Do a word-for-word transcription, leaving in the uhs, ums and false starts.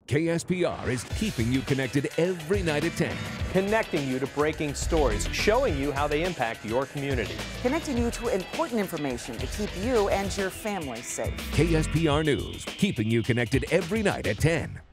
K S P R is keeping you connected every night at ten. Connecting you to breaking stories, showing you how they impact your community. Connecting you to important information to keep you and your family safe. K S P R News, keeping you connected every night at ten.